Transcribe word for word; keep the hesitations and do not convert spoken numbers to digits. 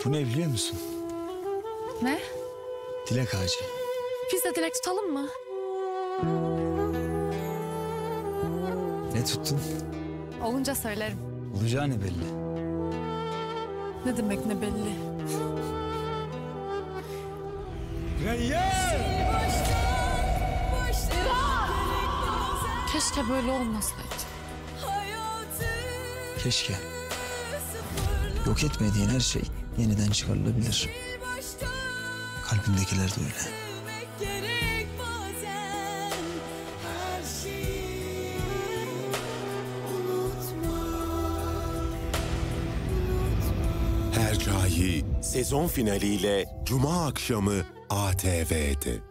Bu ne biliyor musun? Ne? Dilek ağacı. Biz de dilek tutalım mı? Ne tuttun? Olunca söylerim. Olacağı ne belli? Ne demek ne belli? Reyyan! Keşke böyle olmasaydı. Keşke. Yok etmediğin her şey yeniden çıkarılabilir. Kalbindekiler de öyle. Hercai sezon finaliyle Cuma akşamı A T V'de.